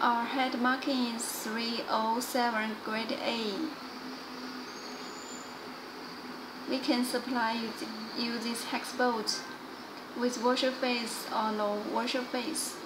Our head marking is 307 grade A. We can supply you this hex bolt with washer face or no washer face.